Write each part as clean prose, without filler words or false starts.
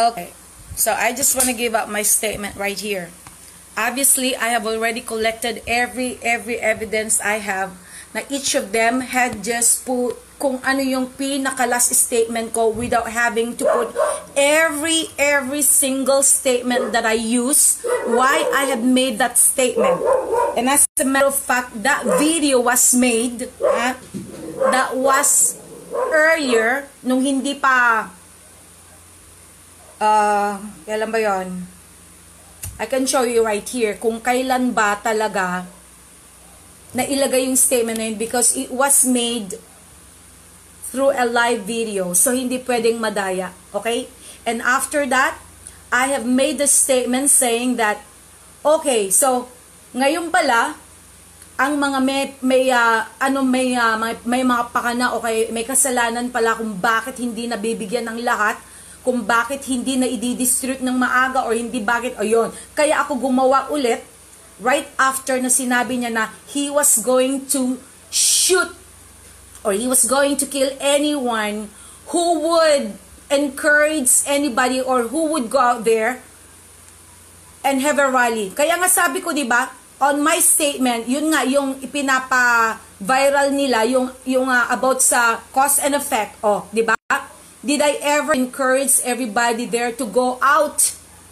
Okay, so I just want to give up my statement right here. Obviously, I have already collected every evidence I have na each of them had just put kung ano yung pinaka-last statement ko without having to put every single statement that I use, why I have made that statement. And as a matter of fact, that video was made, that was earlier, nung hindi pa, kailan ba yun? I can show you right here kung kailan ba talaga na ilagay yung statement na yun because it was made through a live video. So, hindi pwedeng madaya. Okay? And after that, I have made the statement saying that, okay, so, ngayon pala, ang mga may mga pakana o may kasalanan pala kung bakit hindi nabibigyan ng lahat, kung bakit hindi na i-distribute ng maaga or hindi bakit, ayun. Kaya ako gumawa ulit right after na sinabi niya na he was going to shoot or he was going to kill anyone who would encourage anybody or who would go out there and have a rally. Kaya nga sabi ko, di ba, on my statement, yun nga yung ipinapa-viral nila, yung about sa cause and effect. Oh, di ba? Did I ever encourage everybody there to go out?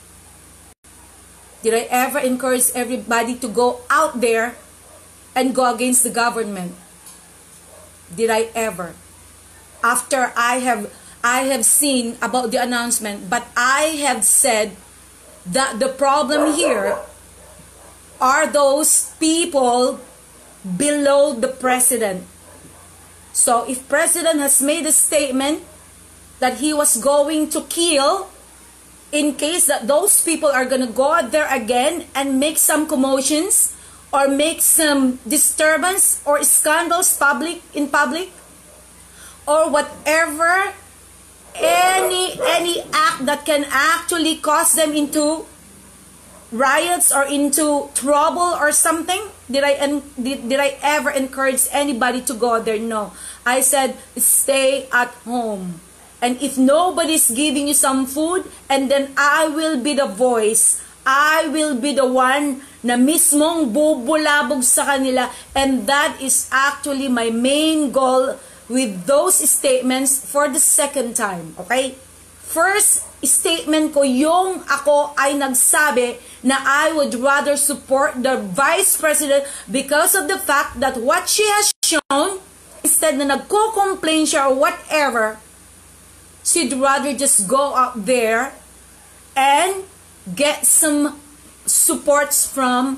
Did I ever encourage everybody to go out there and go against the government? Did I ever? After I have seen about the announcement, but I have said that the problem here are those people below the president. So if president has made a statement that he was going to kill, in case that those people are going to go out there again and make some commotions or make some disturbance or scandals in public or whatever, any act that can actually cause them into riots or into trouble or something. Did I ever encourage anybody to go there? No. I said stay at home. And if nobody's giving you some food, and then I will be the voice, I will be the one na mismong bubulabog sa kanila. And that is actually my main goal with those statements for the second time. Okay? First statement ko yung ako ay nagsabi na I would rather support the Vice President because of the fact that what she has shown, instead na nagko-complain siya or whatever, she'd rather just go out there and get some supports from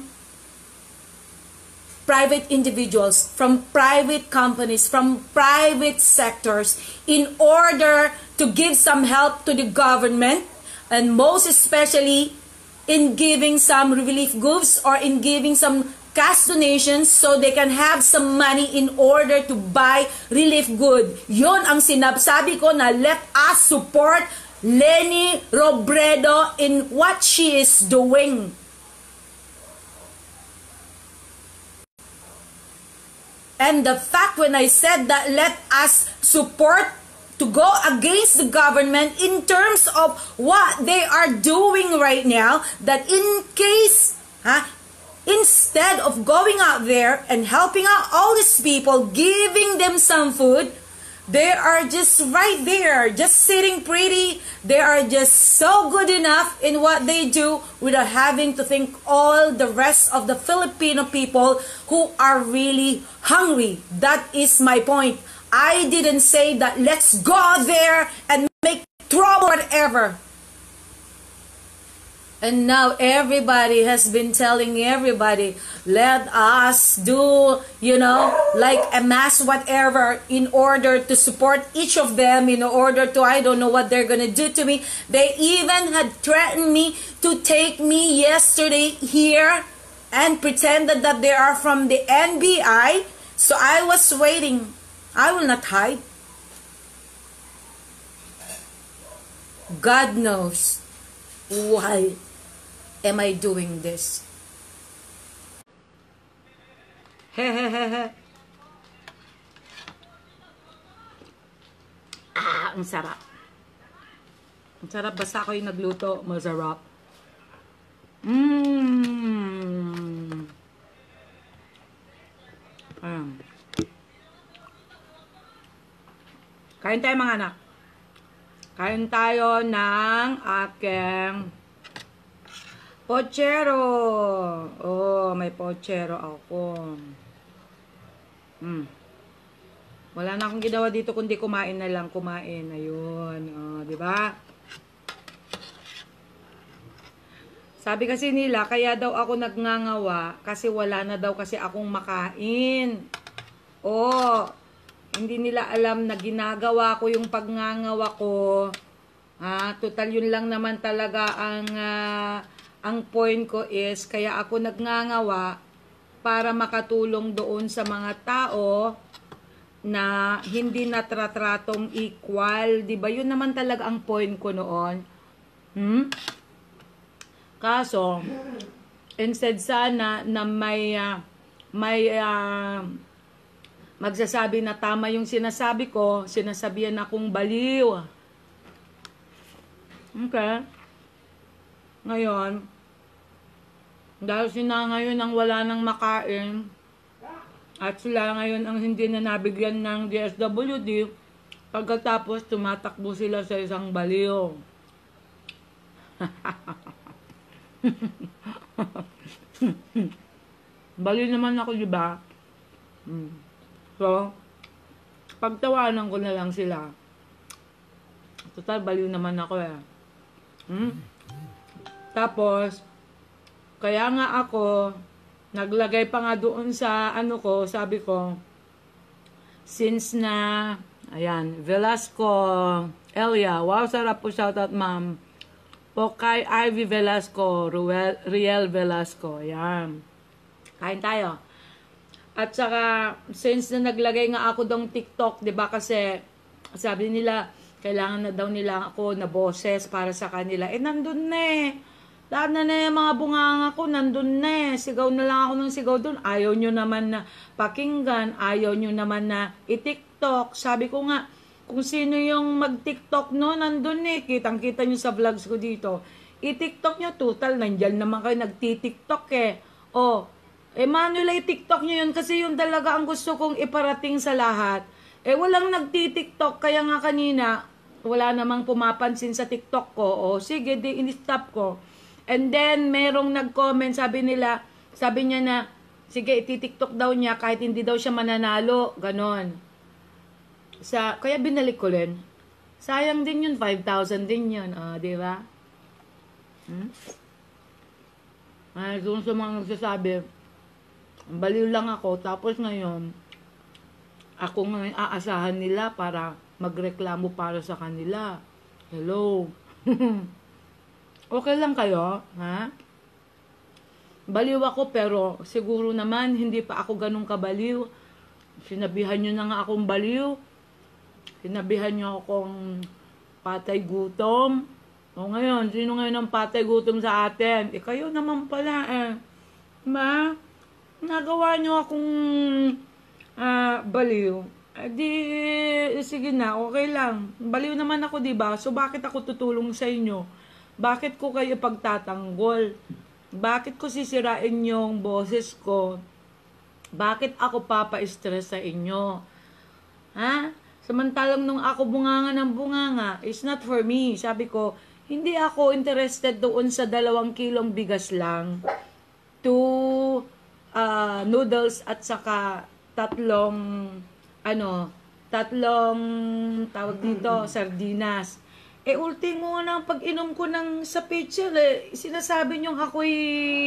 private individuals, from private companies, from private sectors in order to give some help to the government, and most especially in giving some relief goods or in giving some cash donations so they can have some money in order to buy relief good. Yon ang sinasabi ko na let us support Leni Robredo in what she is doing. And the fact when I said that let us support to go against the government in terms of what they are doing right now, that in case, instead of going out there and helping out all these people, giving them some food, they are just right there, just sitting pretty. They are just so good enough in what they do without having to think all the rest of the Filipino people who are really hungry. That is my point. I didn't say that let's go there and make trouble whatever. And now everybody has been telling everybody, let us do, like a mass whatever in order to support each of them, in order to, I don't know what they're going to do to me. They even had threatened me to take me yesterday here and pretended that they are from the NBI. So I was waiting. I will not hide. God knows why am I doing this. Ang sarap. Ang sarap, basta ako yung nagluto. Masarap. Mmm. Ayan. Kain tayo mga anak. Kain tayo ng aking pochero. Oh, may pochero ako. Wala na akong ginawa dito kundi kumain na lang, kumain. Ayun, oh, 'di ba? Sabi kasi nila, kaya daw ako nagngangawa kasi wala na daw kasi akong makain. Oh, hindi nila alam na ginagawa ko yung pagngangawa ko. Total yun lang naman talaga ang point ko is kaya ako nagngangawa para makatulong doon sa mga tao na hindi natratratong equal. Diba? Yun naman talaga ang point ko noon. Kaso, instead sana na may magsasabi na tama yung sinasabi ko, sinasabihan akong baliw. Okay. Ngayon, dahil sila ngayon ang wala nang makain, at sila ngayon ang hindi na nabigyan ng DSWD, pagkatapos tumatakbo sila sa isang baliw. Baliw naman ako, di ba? So, pagtawanan ko na lang sila. Total, baliw naman ako eh. Tapos, kaya nga ako, naglagay pa nga doon sa ano ko, sabi ko, since na, ayan, Velasco, Elia, wow, sarap po, shoutout ma'am. Po kay Ivy Velasco, Riel Velasco, ayan. Kain tayo. At saka, since na naglagay nga ako dong TikTok, di ba kasi, sabi nila, kailangan na daw nila ako na boses para sa kanila. Nandun na eh. Lahat na yung mga bunganga ko, nandun na eh. Sigaw na lang ako ng sigaw dun. Ayaw nyo naman na pakinggan. Ayaw nyo naman na i-TikTok. Sabi ko nga, kung sino yung mag-TikTok no, nandun eh. Kitang-kita nyo sa vlogs ko dito. I-TikTok nyo, total, nandyan naman kayo nagti-TikTok eh. Manuel, i-TikTok nyo yun kasi yun talaga ang gusto kong iparating sa lahat. Walang nagti-TikTok, kaya nga kanina, wala namang pumapansin sa TikTok ko. Sige, di in-stop ko. And then, merong nag-comment, sabi niya na, sige, iti-TikTok daw niya kahit hindi daw siya mananalo. Ganon. Kaya binalik ko rin. Sayang din yun, 5,000 din yun. Di ba? Doon sa mga nagsasabi, baliw lang ako, tapos ngayon, ako ngayon aasahan nila para magreklamo para sa kanila. Hello? Okay lang kayo? Ha? Baliw ako pero siguro naman hindi pa ako ganun kabaliw. Sinabihan nyo na nga akong baliw. Sinabihan nyo akong patay gutom. Ngayon, sino ngayon ang patay gutom sa atin? Kayo naman pala nagawa nyo akong baliw. Sige na, okay lang. Baliw naman ako, diba? So, bakit ako tutulong sa inyo? Bakit ko kayo pagtatanggol? Bakit ko sisirain yung boses ko? Bakit ako papa-stress sa inyo? Ha? Samantalang nung ako bunganga ng bunganga, it's not for me. Sabi ko, hindi ako interested doon sa 2 kilong bigas lang. 2 noodles at saka 3 tawag dito, sardinas. Ultimo na pag-inom ko ng sa pitcher, sinasabi nyo ako'y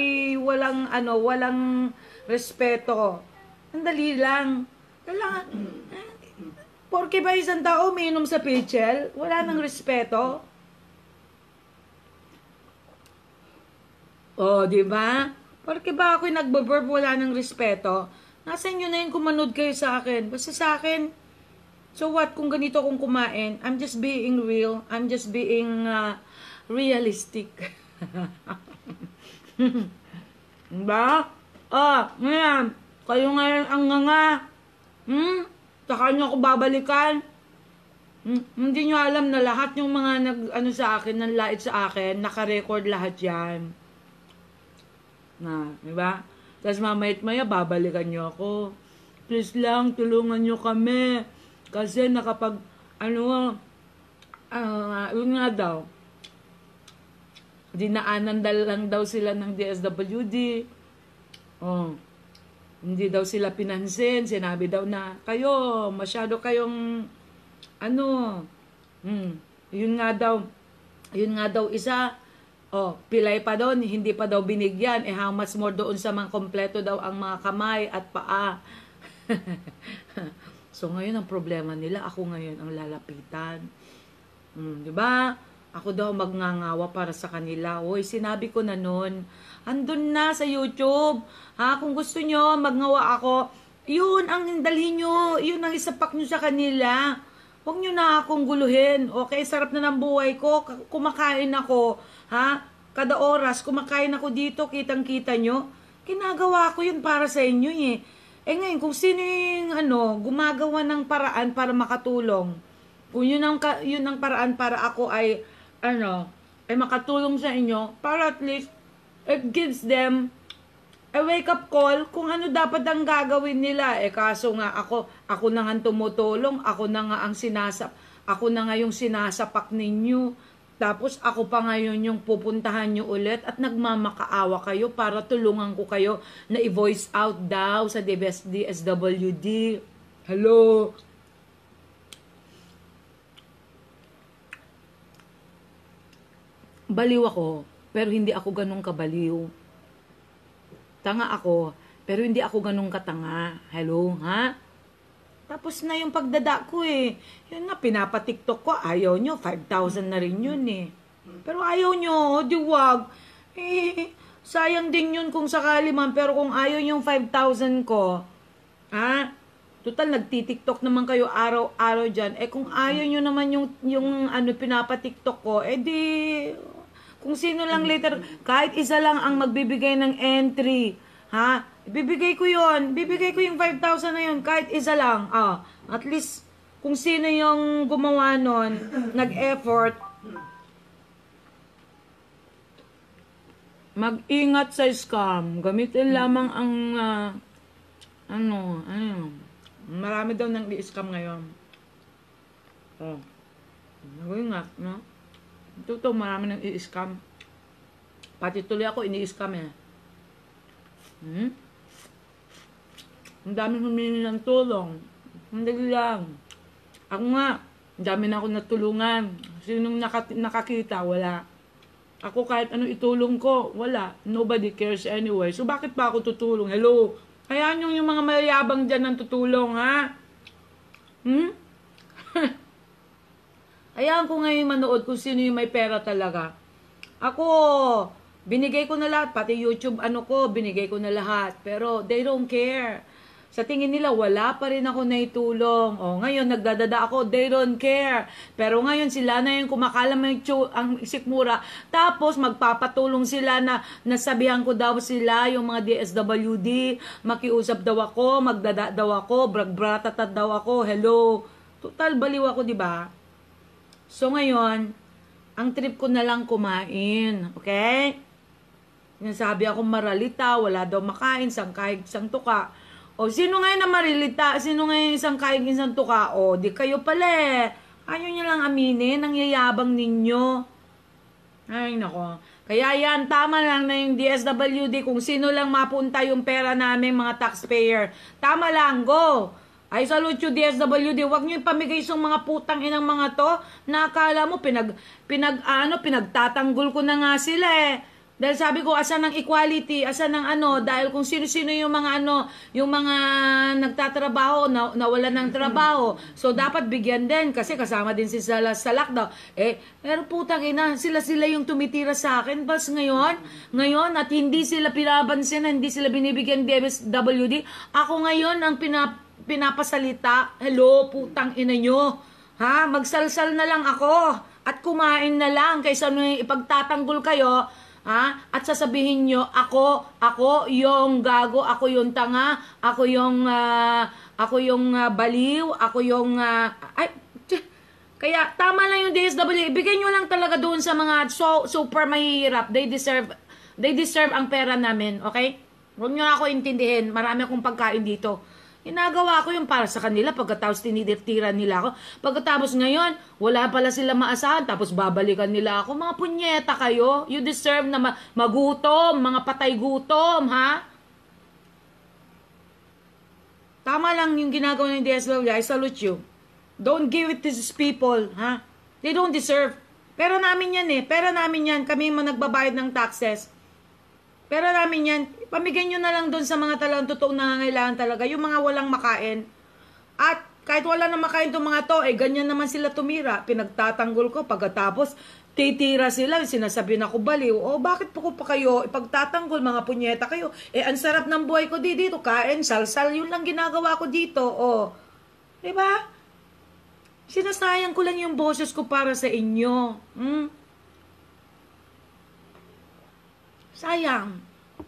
walang respeto. Andali lang. Kailangan, porke ba isang tao uminom sa pitcher, wala nang respeto? Di ba? Porke ba ako'y nagbaburp, wala nang respeto? Nasa inyo na yun kung manood kayo sa akin. Basta sa akin, so what kung ganito akong kumain? I'm just being real. I'm just being realistic. Diba? Ngayon, kayo ngayon ang nga. Saka nyo ako babalikan. Hindi nyo alam na lahat yung mga nag-ano sa akin, nanlait sa akin, naka-record lahat yan. Na, di ba? Tapos mamaya babalikan nyo ako. Please lang, tulungan nyo kami. Kasi nakapag, yun nga daw, dinaanan lang daw sila ng DSWD. Oh, hindi daw sila pinansin. Sinabi daw na, kayo, masyado kayong, yun nga daw isa, pilay pa doon, hindi pa daw binigyan. How much more doon sa mga kompleto daw ang mga kamay at paa. So ngayon ang problema nila, ako ngayon ang lalapitan. Di ba? Ako daw magngangawa para sa kanila. Hoy, sinabi ko na noon, andun na sa YouTube. Kung gusto nyo, magngawa ako. Yun ang dalhin nyo. Yun ang isapak nyo sa kanila. Huwag nyo na akong guluhin. Okay, sarap na ng buhay ko. Kumakain ako. Kada oras, kumakain ako dito. Kitang-kita nyo. Ginagawa ko yun para sa inyo eh. Ngayon, kung sino yung gumagawa ng paraan para makatulong. Kung yun ang paraan para ako ay makatulong sa inyo, para at least it gives them a wake-up call kung ano dapat ang gagawin nila. Kaso nga ako na nga tumutulong, ako na nga yung sinasapak ninyo. Tapos ako pa ngayon yung pupuntahan nyo ulit at nagmamakaawa kayo para tulungan ko kayo na i-voice out daw sa DSWD. Hello? Baliw ako, pero hindi ako ganun kabaliw. Tanga ako, pero hindi ako ganun katanga. Hello, ha? Tapos na yung pagdada ko eh. Yun nga, pinapatiktok ko. Ayaw nyo, 5,000 na rin yun eh. Pero ayaw nyo, di wag. Sayang din yun kung sakali man. Pero kung ayaw yung 5,000 ko, total, nagtitiktok naman kayo araw-araw dyan. Kung ayaw nyo naman yung pinapatiktok ko, di, kung sino lang later, kahit isa lang ang magbibigay ng entry, ibibigay ko yun. Bibigay ko yung 5,000 na yun. Kahit isa lang. At least, kung sino yung gumawa nun, nag-effort, mag-ingat sa scam. Gamitin lamang ang, marami daw nang i-scam ngayon. Mag-ingat, no? Totoo, marami nang i-scam. Pati tuloy ako, ini-scam eh. Ang dami humingi ng tulong. Hindi lang. Ako nga, ang dami na ako natulungan. Sinong nakakita? Wala. Ako kahit anong itulong ko, wala. Nobody cares anyway. So bakit pa ako tutulong? Hello? Hayaan yung mga mayayabang dyan ng tutulong, ha? Hayaan ko ngayon manood kung sino yung may pera talaga. Ako, binigay ko na lahat, pati YouTube binigay ko na lahat. Pero they don't care. Sa tingin nila, wala pa rin ako naitulong. Ngayon, nagdadada ako, they don't care. Pero ngayon, sila na yung kumakalam ang sikmura. Tapos, magpapatulong sila na nasabihan ko daw sila, yung mga DSWD, makiusap daw ako, magdada daw ako, brag-bratatat daw ako, hello. Total, baliw ako, di ba? So, ngayon, ang trip ko na lang kumain. Okay? Nasabi ako maralita, wala daw makain, isang kahig, isang tuka. Sino ngayon na marilita? Sino ngayon isang kahig, isang tuka? Di kayo pala eh. Ayaw nyo lang aminin, ang yayabang ninyo. Ay, nako. Kaya yan, tama lang na yung DSWD, kung sino lang mapunta yung pera namin, mga taxpayer. Tama lang, go! I salute you, DSWD. Huwag nyo ipamigay sa mga putang inang mga to. Nakakala mo, pinagtatanggol ko na nga sila eh. Dahil sabi ko, asan ng equality, asan ng dahil kung sino-sino yung mga yung mga nagtatrabaho, nawala ng trabaho. So, dapat bigyan din, kasi kasama din sila sa lockdown. Pero putang ina, sila yung tumitira sa akin. Bas ngayon, at hindi sila pinabansin, hindi sila binibigyan DSWD. Ako ngayon, ang pinapasalita, hello, putang ina nyo. Magsalsal na lang ako, at kumain na lang, kaysa ipagtatanggol kayo, at sasabihin nyo, ako yung gago, ako yung tanga, ako yung baliw, ako yung, Kaya tama lang yung DSWD. Ibigay nyo lang talaga doon sa mga super mahihirap. They deserve ang pera namin, okay? Huwag nyo na ako intindihin. Marami akong pagkain dito. Ginagawa ko yung para sa kanila pagkatapos tinitirtiran nila ako. Pagkatapos ngayon, wala pala sila maasahan tapos babalikan nila ako. Mga punyeta kayo. You deserve na magutom, mga patay gutom, ha? Tama lang yung ginagawa ng DSWD. I salute you. Don't give it to these people, ha? They don't deserve. Pera namin yan eh. Pera namin yan. Kami mo nagbabayad ng taxes. Pera namin yan. Pamigay nyo na lang doon sa mga talagang totoong nangangailangan talaga. Yung mga walang makain. At kahit wala na makain itong mga to, ganyan naman sila tumira. Pinagtatanggol ko. Pagkatapos, titira sila. Sinasabi na ko baliw. Bakit po ko pa kayo ipagtatanggol, mga punyeta kayo? Ang sarap ng buhay ko dito. Kain, salsal. Yun lang ginagawa ko dito. Diba? Sinasayang ko lang yung boses ko para sa inyo. Sayang.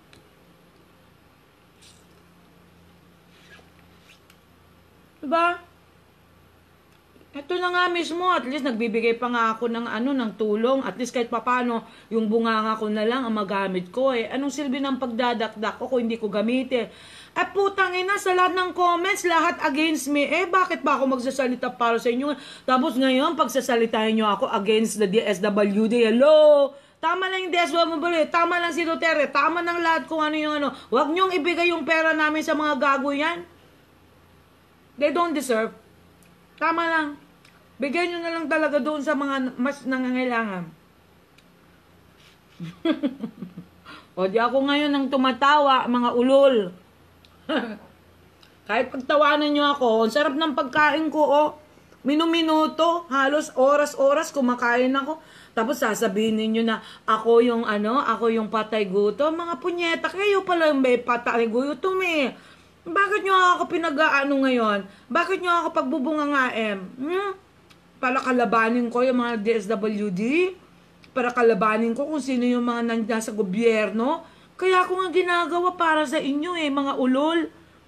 Diba? Ito na nga mismo, at least nagbibigay pa nga ako ng ng tulong. At least kahit papano, yung bunganga ko na lang ang magamit ko Anong silbi ng pagdadakdak ko kung hindi ko gamitin? Putang ina, sa lahat ng comments, lahat against me. Bakit ba ako magsasalita para sa inyo? Tapos ngayon, pagsasalitain nyo ako against the DSWD. Hello? Tama lang yung DSWD. Tama lang si Duterte. Tama ng lahat kung ano yung Huwag nyong ibigay yung pera namin sa mga gago yan. They don't deserve. Tama lang. Bigyan nyo na lang talaga doon sa mga mas nangangailangan. Di ako ngayon nang tumatawa, mga ulol. Kahit pagtawanan nyo ako, ang sarap ng pagkain ko, minuminuto, halos oras-oras kumakain ako. Tapos sasabihin niyo na ako yung patay gutom. Mga punyeta, kayo pala yung may patay gutom Bakit nyo ako pinag-aano ngayon? Bakit nyo ako pagbubungangaem? Para kalabanin ko yung mga DSWD? Para kalabanin ko kung sino yung mga nasa gobyerno? Kaya ako nga ginagawa para sa inyo mga ulol.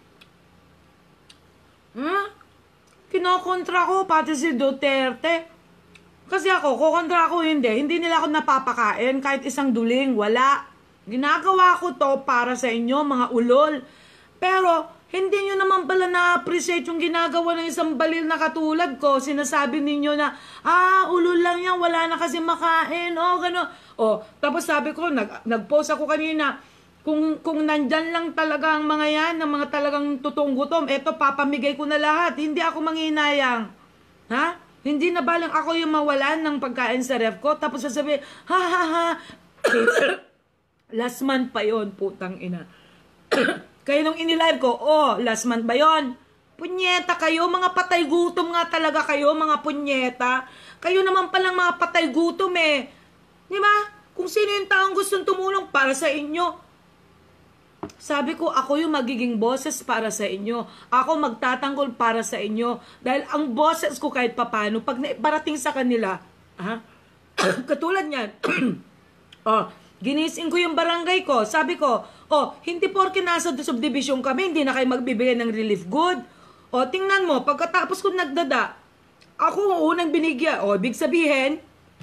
Kinokontra ko pati si Duterte. Kasi ako, kukontra ako hindi nila ako napapakain kahit isang duling, wala. Ginagawa ko to para sa inyo, mga ulol. Pero, hindi nyo naman pala na-appreciate yung ginagawa ng isang balil na katulad ko. Sinasabi ninyo na, ulol lang yan, wala na kasi makain, gano'n. Tapos sabi ko, nag-post ako kanina, kung nandyan lang talaga ang mga yan, ng mga talagang totoong gutom, eto, papamigay ko na lahat. Hindi ako manghinayang. Ha? Hindi na balang ako yung mawalan ng pagkain sa ref ko. Tapos sasabihin, last month pa yon, putang ina. Kayo nung inilive ko, last month ba yon? Punyeta kayo, mga patay gutom nga talaga kayo, mga punyeta. Kayo naman palang mga patay gutom Di ba? Kung sino yung taong gustong tumulong para sa inyo. Sabi ko, ako yung magiging boses para sa inyo. Ako magtatanggol para sa inyo. Dahil ang boses ko kahit papano, pag parating sa kanila, katulad niyan, ginising ko yung barangay ko. Sabi ko, hindi porke nasa subdivision kami, hindi na kayo magbibigay ng relief good. Tingnan mo, pagkatapos ko nagdada, ako ang unang binigyan. Ibig sabihin,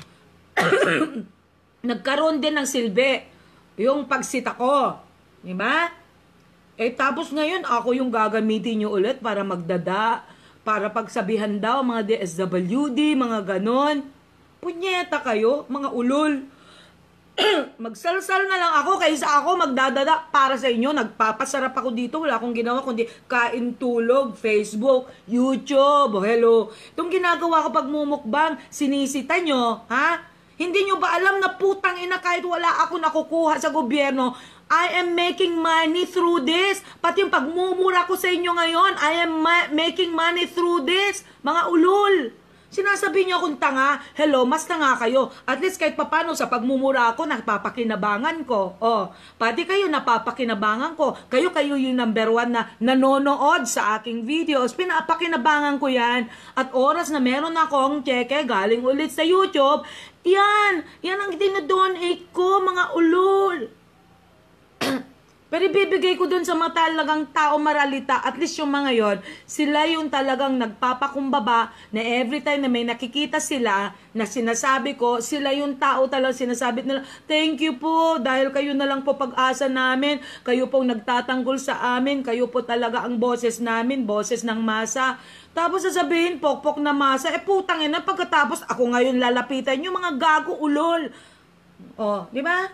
nagkaroon din ng silbi yung pagsita ko. Diba? Tapos ngayon, ako yung gagamitin nyo ulit para magdada, para pagsabihan daw mga DSWD, mga ganon. Punyeta kayo, mga ulol. Magsalsal na lang ako kaysa ako magdadada para sa inyo. Nagpapasarap ako dito. Wala akong ginawa kundi kain, tulog, Facebook, YouTube. Hello. Itong ginagawa ko pag mumukbang, sinisita nyo, ha? Hindi nyo ba alam na putang ina kahit wala ako nakukuha sa gobyerno, I am making money through this. Pati yung pagmumura ko sa inyo ngayon, I am making money through this. Mga ulol. Sinasabi niyo akong tanga, hello, mas tanga kayo. At least kahit papano sa pagmumura ako, napapakinabangan ko. Pati kayo napapakinabangan ko. Kayo yung number 1 na nanonood sa aking videos. Pinapakinabangan ko yan. At oras na meron akong cheque galing ulit sa YouTube, yan ang dinodonate ko, mga ulol. Pero ibibigay ko dun sa mga talagang tao maralita, at least yung mga yon, sila yung talagang nagpapakumbaba na every time na may nakikita sila na sinasabi ko, sila yung tao talagang sinasabi nila, thank you po, dahil kayo na lang po pag-asa namin, kayo po nagtatanggol sa amin, kayo po talaga ang boses namin, boses ng masa. Tapos sasabihin, pokpok na masa, putang ina, pagkatapos ako ngayon lalapitan yung mga gago ulol. Oh, di ba?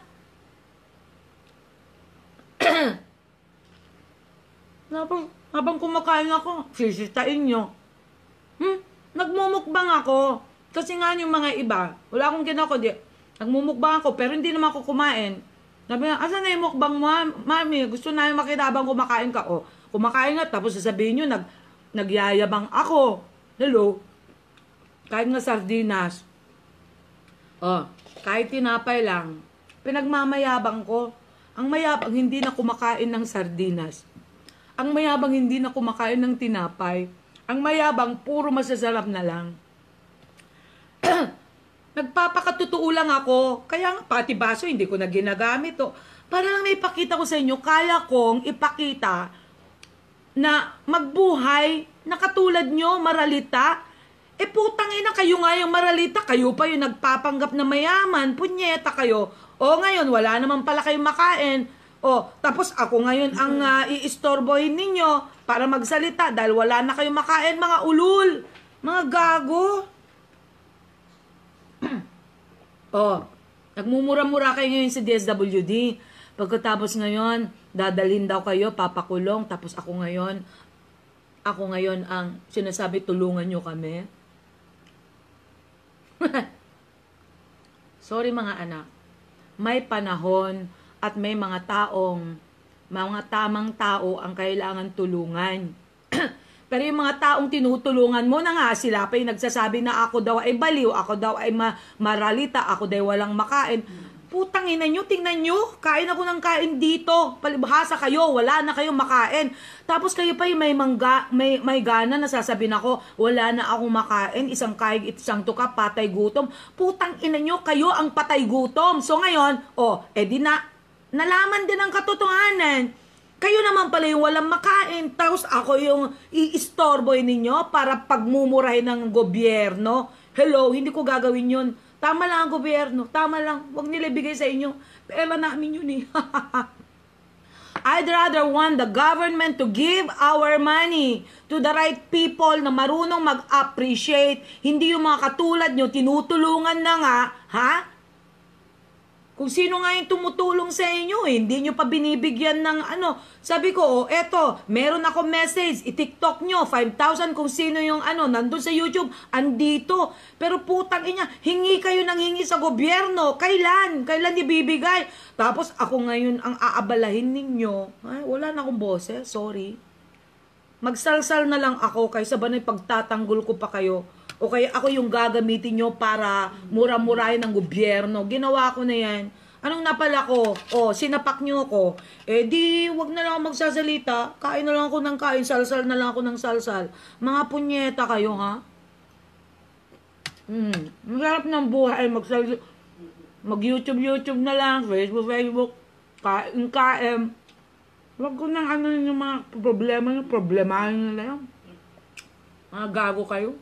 habang kumakain ako, sisitain nyo. Nagmumukbang ako. Kasi nga yung mga iba, wala akong ginako, nagmumukbang ako, pero hindi naman ako kumain. Sabi nga, asan na yung mukbang mo, mami? Gusto namin makita habang kumakain ka. O, kumakain nga, tapos sasabihin nyo, nagyayabang ako. Hello? Kahit nga sardinas. O, kahit tinapay lang, pinagmamayabang ko. Ang mayabang hindi na kumakain ng sardinas. Ang mayabang hindi na kumakain ng tinapay. Ang mayabang puro masasarap na lang. Nagpapakatotoo lang ako. Kaya nga pati baso hindi ko na ginagamit. Para lang may ipakita ko sa inyo, kaya kong ipakita na magbuhay na katulad nyo, maralita. Putang ina, kayo nga yung maralita. Kayo pa yung nagpapanggap na mayaman. Punyeta kayo. O ngayon, wala naman pala kayong makain. O, tapos ako ngayon ang iistorbohin ninyo para magsalita dahil wala na kayong makain, mga ulul. Mga gago. O, nagmumura-mura kayo ngayon sa DSWD. Pagkatapos ngayon, dadalhin daw kayo, papakulong. Tapos ako ngayon ang sinasabi, tulungan nyo kami. Sorry mga anak. May panahon at may mga tamang tao ang kailangan tulungan. Pero yung mga taong tinutulungan mo na nga, sila pa yung nagsasabi na ako daw ay baliw, ako daw ay maralita, ako daw walang makain. Putang ina nyo, tingnan nyo, kain ako ng kain dito. Palibhasa kayo, wala na kayong makain. Tapos kayo pa yung may gana na sasabihin ako, wala na akong makain, isang kaig, isang tuka, patay gutom. Putang ina nyo, kayo ang patay gutom. So ngayon, nalaman din ang katotohanan. Kayo naman pala yung walang makain. Tapos ako yung i-istorboy ninyo para pagmumurahin ng gobyerno. Hello, hindi ko gagawin yun. Tama lang ang gobyerno. Tama lang. Huwag nila ibigay sa inyo. Pera namin yun eh. I'd rather want the government to give our money to the right people na marunong mag-appreciate. Hindi yung mga katulad nyo, tinutulungan na nga, ha? Kung sino nga yung tumutulong sa inyo, hindi nyo pa binibigyan ng ano. Sabi ko, eto, meron ako message, i-TikTok nyo, 5,000 kung sino yung nandun sa YouTube, andito. Pero putang ina, hingi kayo ng hingi sa gobyerno. Kailan? Kailan ibibigay? Tapos ako ngayon ang aabalahin ninyo. Ay, wala na akong boses, sorry. Magsalsal na lang ako kaysa ba na pagtatanggol ko pa kayo. O kaya ako yung gagamitin nyo para mura-murahin ng gobyerno. Ginawa ko na yan. Anong napala ko? Sinapak nyo ako. Di, wag na lang ako magsasalita. Kain na lang ako ng kain. Salsal na lang ako ng salsal. Mga punyeta kayo, ha? Masarap ng buhay. Mag-YouTube na lang. Facebook. Kain. Wag ko nang yung mga problemahin nila yan. Mga gago kayo.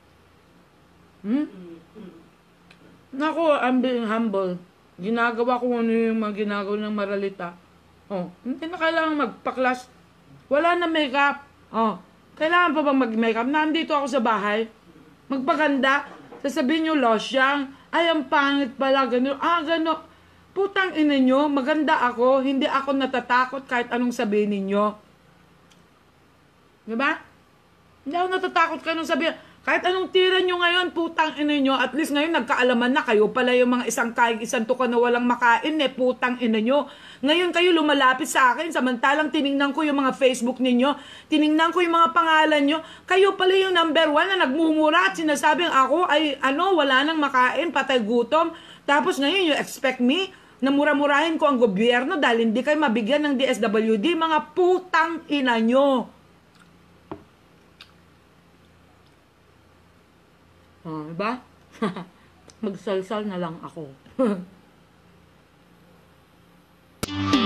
Nako, I'm being humble. Ginagawa ko yung mga ginagawa ng maralita. Hindi na kailangan magpa-class. Wala na makeup. Kailangan pa bang mag-makeup? Nandito ako sa bahay. Magpaganda. Sasabihin nyo, losyang. Ay, ang pangit pala. Gano'n. Gano'n. Putang ina nyo. Maganda ako. Hindi ako natatakot kahit anong sabihin ninyo. Diba? Hindi ako natatakot kahit anong sabihin. Kahit anong tira nyo ngayon, putang ina nyo, at least ngayon nagkaalaman na kayo pala yung mga isang kaig, isang tuka na walang makain, putang ina nyo. Ngayon kayo lumalapit sa akin, samantalang tiningnan ko yung mga Facebook ninyo, tiningnan ko yung mga pangalan nyo, kayo pala yung number 1 na nagmumura at sinasabing ako ay wala nang makain, patay gutom. Tapos ngayon you expect me na mura-murahin ko ang gobyerno dahil hindi kayo mabigyan ng DSWD, mga putang ina nyo. Diba? Magsalsal na lang ako.